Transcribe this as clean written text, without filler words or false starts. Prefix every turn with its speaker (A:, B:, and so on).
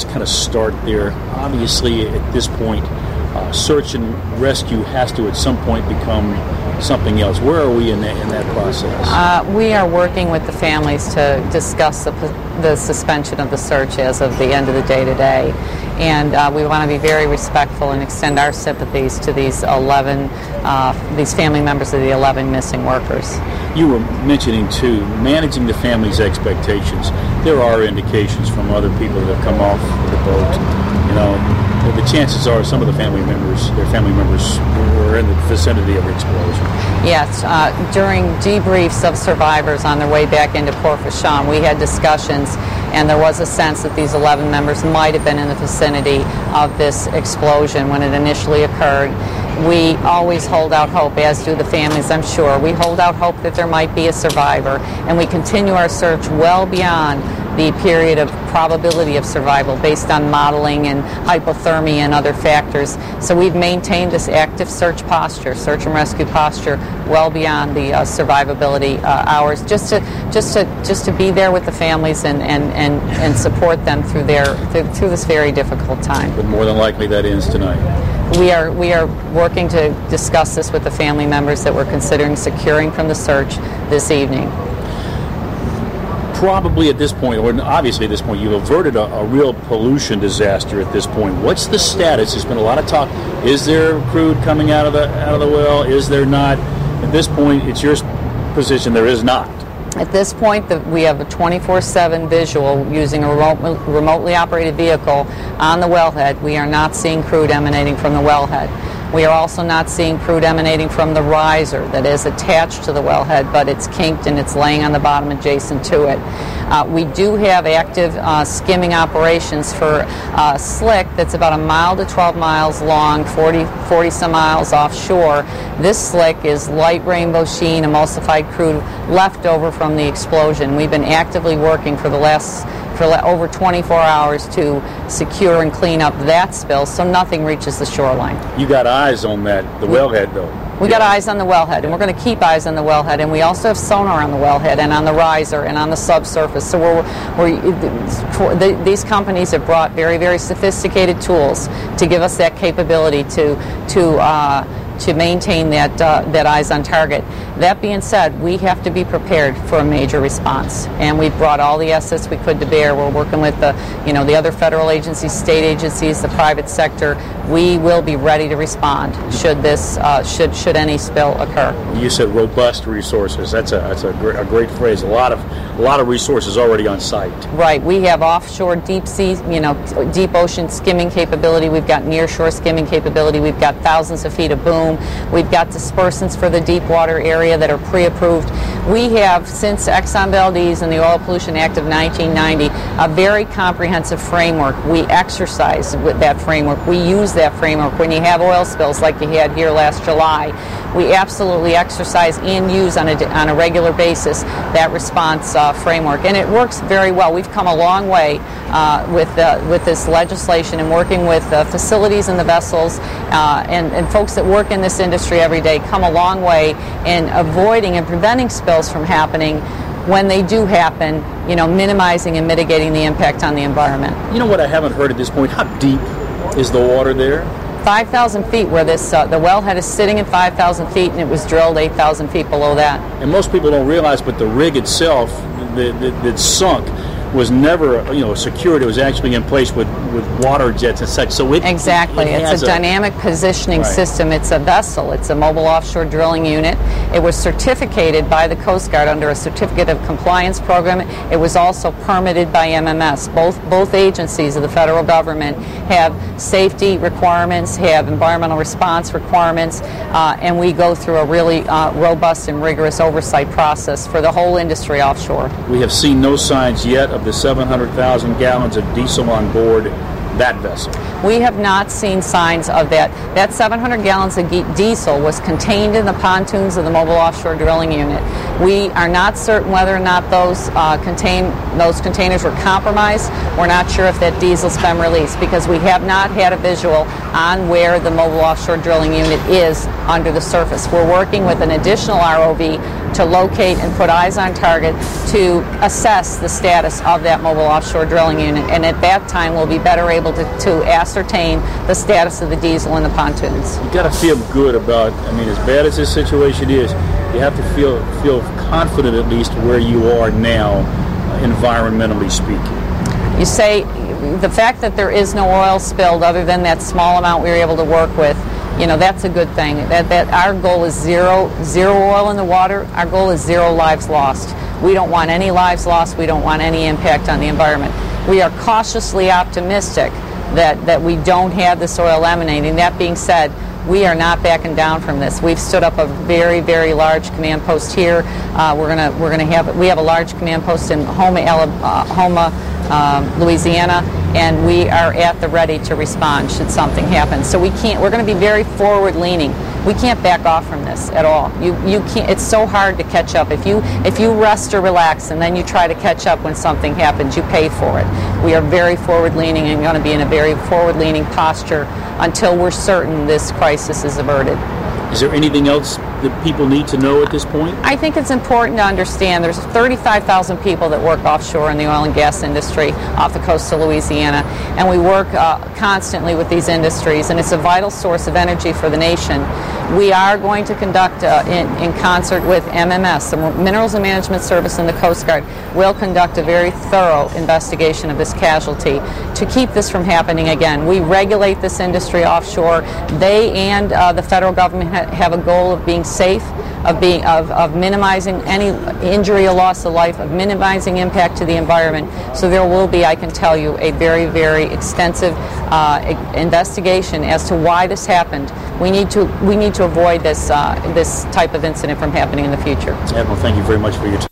A: let's kind of start there. Obviously, at this point, search and rescue has to at some point become something else. Where are we in that process?
B: We are working with the families to discuss the suspension of the search as of the end of the day today. And we want to be very respectful and extend our sympathies to these these family members of the 11 missing workers.
A: You were mentioning, too, managing the family's expectations. There are indications from other people that have come off the boat. You know, the chances are some of their family members were in the vicinity of the explosion.
B: Yes, during debriefs of survivors on their way back into Port Fourchon, we had discussions, and there was a sense that these 11 members might have been in the vicinity of this explosion when it initially occurred. We always hold out hope, as do the families, I'm sure. We hold out hope that there might be a survivor, and we continue our search well beyond the period of probability of survival based on modeling and hypothermia and other factors. So we've maintained this active search and rescue posture well beyond the survivability hours, just to be there with the families and support them through this very difficult time.
A: But more than likely that ends tonight.
B: We are working to discuss this with the family members that we're considering securing from the search this evening.
A: Probably at this point, or obviously at this point, you've averted a real pollution disaster at this point. What's the status? There's been a lot of talk. Is there crude coming out of the well? Is there not? At this point, it's your position there is not.
B: At this point, we have a 24/7 visual using a remotely operated vehicle on the wellhead. We are not seeing crude emanating from the wellhead. We are also not seeing crude emanating from the riser that is attached to the wellhead, but it's kinked and it's laying on the bottom adjacent to it. We do have active skimming operations for slick that's about 1 mile to 12 miles long, 40 some miles offshore. This slick is light rainbow sheen emulsified crude left over from the explosion. We've been actively working for over 24 hours to secure and clean up that spill so nothing reaches the shoreline.
A: You got eyes on that, the wellhead, though.
B: We got eyes on the wellhead, and we're going to keep eyes on the wellhead, and we also have sonar on the wellhead and on the riser and on the subsurface. So these companies have brought very, very sophisticated tools to give us that capability to maintain that eyes on target. That being said, we have to be prepared for a major response, and we've brought all the assets we could to bear. We're working with the other federal agencies, state agencies, the private sector. We will be ready to respond should any spill occur.
A: You said robust resources. That's a great phrase. A lot of resources already on site.
B: Right. We have offshore deep sea, deep ocean skimming capability. We've got nearshore skimming capability. We've got thousands of feet of boom. We've got dispersants for the deep water area that are pre-approved. We have, since Exxon Valdez and the Oil Pollution Act of 1990, a very comprehensive framework. We exercise with that framework. We use that framework when you have oil spills like you had here last July. We absolutely exercise and use on a regular basis that response framework, and it works very well. We've come a long way with this legislation and working with facilities and the vessels and folks that work in this industry every day come a long way in avoiding and preventing spills from happening when they do happen, minimizing and mitigating the impact on the environment.
A: You know what I haven't heard at this point? How deep is the water there?
B: 5,000 feet where the wellhead is sitting at 5,000 feet, and it was drilled 8,000 feet below that.
A: And most people don't realize, but the rig itself that sunk was never, secured. It was actually in place with water jets and such. So
B: exactly. It's a dynamic positioning system. It's a vessel. It's a mobile offshore drilling unit. It was certificated by the Coast Guard under a certificate of compliance program. It was also permitted by MMS. Both agencies of the federal government have safety requirements, have environmental response requirements, and we go through a really robust and rigorous oversight process for the whole industry offshore.
A: We have seen no signs yet of the 700,000 gallons of diesel on board that vessel.
B: We have not seen signs of that. That 700 gallons of diesel was contained in the pontoons of the mobile offshore drilling unit. We are not certain whether or not those containers were compromised. We're not sure if that diesel's been released because we have not had a visual on where the mobile offshore drilling unit is under the surface. We're working with an additional ROV to locate and put eyes on target to assess the status of that mobile offshore drilling unit, and at that time we'll be better able to ascertain the status of the diesel in the pontoons.
A: You got to feel good about, as bad as this situation is, you have to feel confident at least where you are now, environmentally speaking.
B: You say the fact that there is no oil spilled other than that small amount we were able to work with, that's a good thing. That our goal is zero oil in the water. Our goal is 0 lives lost. We don't want any lives lost. We don't want any impact on the environment. We are cautiously optimistic that we don't have this oil emanating. That being said, we are not backing down from this. We've stood up a very, very large command post here. We have a large command post in Houma, Louisiana, and we are at the ready to respond should something happen. So we're going to be very forward-leaning. We can't back off from this at all. You can't. It's so hard to catch up. If you rest or relax and then you try to catch up when something happens, you pay for it. We are very forward-leaning and going to be in a very forward-leaning posture until we're certain this crisis is averted.
A: Is there anything else that people need to know at this point?
B: I think it's important to understand there's 35,000 people that work offshore in the oil and gas industry off the coast of Louisiana, and we work constantly with these industries, and it's a vital source of energy for the nation. We are going to conduct, in concert with MMS, the Minerals and Management Service and the Coast Guard, will conduct a very thorough investigation of this casualty to keep this from happening again. We regulate this industry offshore. They and the federal government have a goal of being safe, of minimizing any injury or loss of life, of minimizing impact to the environment. So there will be, I can tell you, a very, very extensive investigation as to why this happened. We need to avoid this type of incident from happening in the future.
A: Admiral, thank you very much for your time.